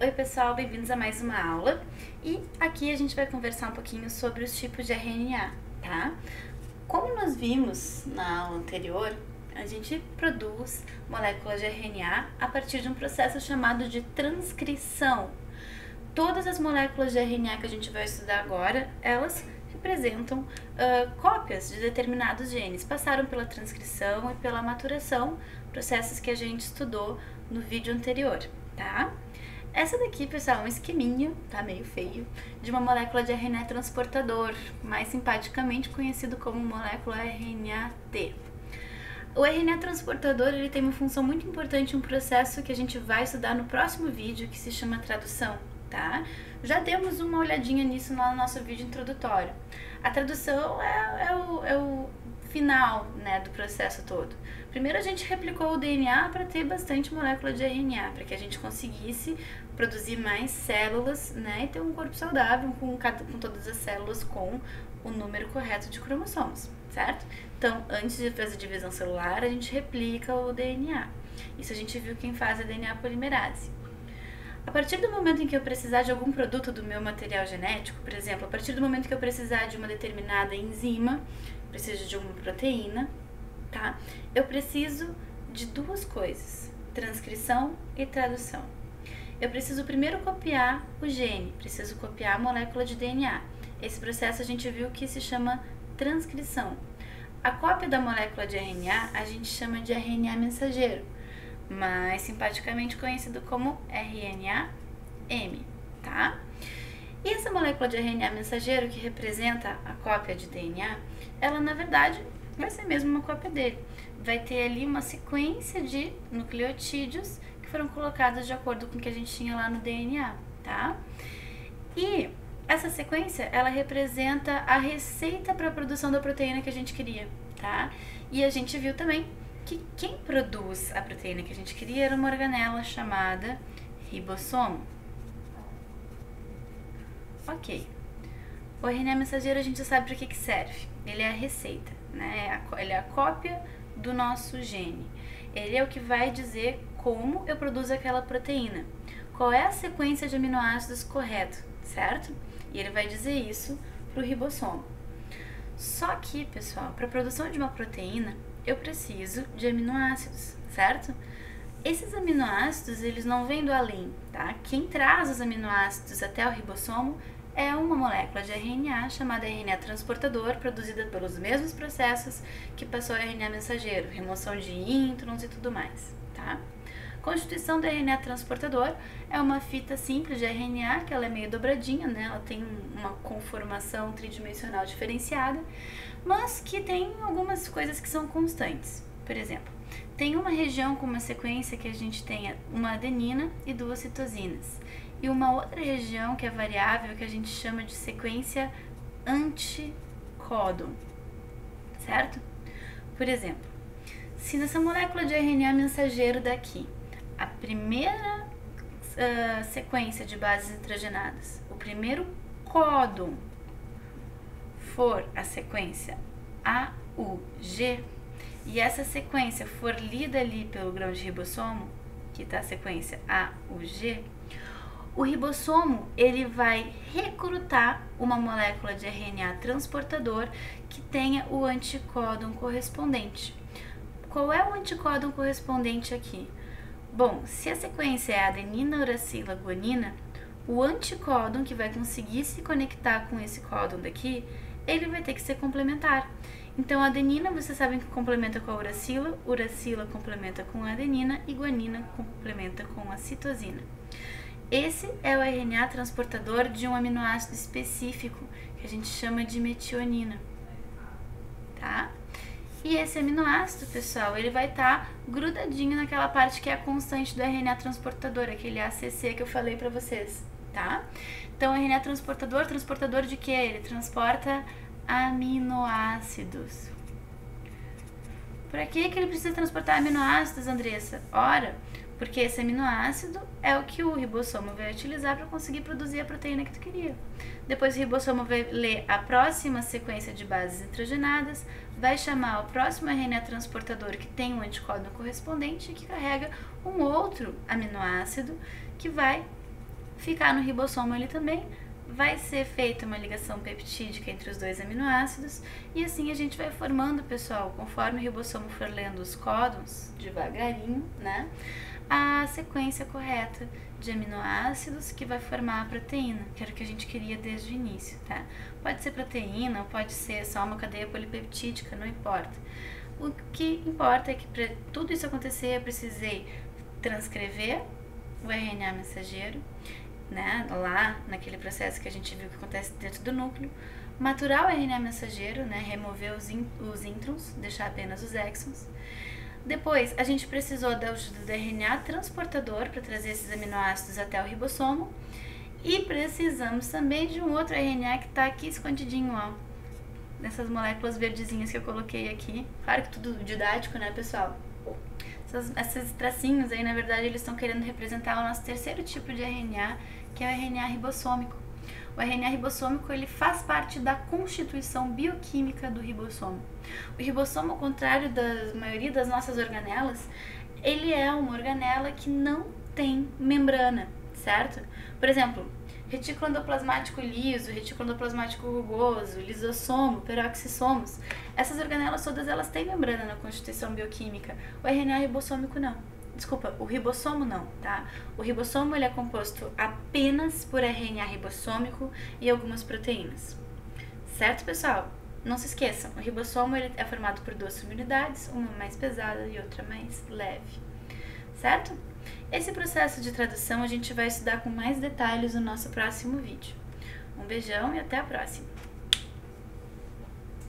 Oi pessoal, bem-vindos a mais uma aula e aqui a gente vai conversar um pouquinho sobre os tipos de RNA, tá? Como nós vimos na aula anterior, a gente produz moléculas de RNA a partir de um processo chamado de transcrição. Todas as moléculas de RNA que a gente vai estudar agora, elas representam cópias de determinados genes, passaram pela transcrição e pela maturação, processos que a gente estudou no vídeo anterior, tá? Essa daqui, pessoal, é um esqueminha, tá meio feio, de uma molécula de RNA transportador, mais simpaticamente conhecido como molécula RNA-T. O RNA transportador ele tem uma função muito importante, um processo que a gente vai estudar no próximo vídeo, que se chama tradução, tá? Já demos uma olhadinha nisso no nosso vídeo introdutório. A tradução é o final, né, do processo todo. Primeiro a gente replicou o DNA para ter bastante molécula de RNA, para que a gente conseguisse produzir mais células, né, e ter um corpo saudável com todas as células com o número correto de cromossomos, certo? Então, antes de fazer divisão celular, a gente replica o DNA. Isso a gente viu quem faz a DNA polimerase. A partir do momento em que eu precisar de algum produto do meu material genético, por exemplo, a partir do momento que eu precisar de uma determinada enzima, preciso de uma proteína, tá? Eu preciso de duas coisas, transcrição e tradução. Eu preciso primeiro copiar o gene, preciso copiar a molécula de DNA. Esse processo a gente viu que se chama transcrição. A cópia da molécula de RNA a gente chama de RNA mensageiro, mais simpaticamente conhecido como RNA-M, tá? E essa molécula de RNA mensageiro, que representa a cópia de DNA, ela na verdade vai ser mesmo uma cópia dele. Vai ter ali uma sequência de nucleotídeos que foram colocados de acordo com o que a gente tinha lá no DNA, tá? E essa sequência, ela representa a receita para a produção da proteína que a gente queria, tá? E a gente viu também que quem produz a proteína que a gente queria era uma organela chamada ribossomo. Ok. O RNA mensageiro a gente já sabe para que serve. Ele é a receita, né? Ele é a cópia do nosso gene. Ele é o que vai dizer como eu produzo aquela proteína. Qual é a sequência de aminoácidos correto, certo? E ele vai dizer isso para o ribossomo. Só que, pessoal, para a produção de uma proteína, eu preciso de aminoácidos, certo? Esses aminoácidos, eles não vêm do além, tá? Quem traz os aminoácidos até o ribossomo é uma molécula de RNA chamada RNA transportador, produzida pelos mesmos processos que passou o RNA mensageiro, remoção de introns e tudo mais, tá? Constituição do RNA transportador é uma fita simples de RNA, que ela é meio dobradinha, né? Ela tem uma conformação tridimensional diferenciada, mas que tem algumas coisas que são constantes. Por exemplo, tem uma região com uma sequência que a gente tenha uma adenina e duas citosinas, e uma outra região que é variável, que a gente chama de sequência anticódon, certo? Por exemplo, se nessa molécula de RNA mensageiro daqui, a primeira sequência de bases nitrogenadas, o primeiro códon for a sequência AUG, e essa sequência for lida ali pelo grão de ribossomo, que está a sequência AUG, o ribossomo ele vai recrutar uma molécula de RNA transportador que tenha o anticódon correspondente. Qual é o anticódon correspondente aqui? Bom, se a sequência é adenina, uracila, guanina, o anticódon que vai conseguir se conectar com esse códon daqui, ele vai ter que ser complementar. Então, a adenina, vocês sabem que complementa com a uracila, uracila complementa com a adenina e guanina complementa com a citosina. Esse é o RNA transportador de um aminoácido específico, que a gente chama de metionina, tá? E esse aminoácido, pessoal, ele vai estar grudadinho naquela parte que é a constante do RNA transportador, aquele ACC que eu falei pra vocês, tá? Então, o RNA transportador, transportador de quê? Ele transporta aminoácidos. Por que ele precisa transportar aminoácidos, Andressa? Ora, porque esse aminoácido é o que o ribossomo vai utilizar para conseguir produzir a proteína que tu queria. Depois o ribossomo vai ler a próxima sequência de bases nitrogenadas, vai chamar o próximo RNA transportador que tem um anticódon correspondente e que carrega um outro aminoácido que vai ficar no ribossomo ali também, vai ser feita uma ligação peptídica entre os dois aminoácidos e assim a gente vai formando, pessoal, conforme o ribossomo for lendo os códons, devagarinho, né, a sequência correta de aminoácidos que vai formar a proteína, que era o que a gente queria desde o início, tá? Pode ser proteína ou pode ser só uma cadeia polipeptídica, não importa. O que importa é que para tudo isso acontecer eu precisei transcrever o RNA mensageiro, né, lá naquele processo que a gente viu que acontece dentro do núcleo, maturar o RNA mensageiro, né, remover os introns, deixar apenas os exons. Depois, a gente precisou da ajuda do RNA transportador para trazer esses aminoácidos até o ribossomo e precisamos também de um outro RNA que está aqui escondidinho, ó, nessas moléculas verdezinhas que eu coloquei aqui. Claro que tudo didático, né, pessoal? Esses tracinhos aí, na verdade, eles estão querendo representar o nosso terceiro tipo de RNA, que é o RNA ribossômico. O RNA ribossômico, ele faz parte da constituição bioquímica do ribossomo. O ribossomo, ao contrário da maioria das nossas organelas, ele é uma organela que não tem membrana, certo? Por exemplo, retículo endoplasmático liso, retículo endoplasmático rugoso, lisossomo, peroxissomos. Essas organelas todas elas têm membrana na constituição bioquímica. O RNA ribossômico não. Desculpa, o ribossomo não, tá? O ribossomo ele é composto apenas por RNA ribossômico e algumas proteínas. Certo, pessoal? Não se esqueçam, o ribossomo ele é formado por duas subunidades, uma mais pesada e outra mais leve. Certo? Esse processo de tradução a gente vai estudar com mais detalhes no nosso próximo vídeo. Um beijão e até a próxima!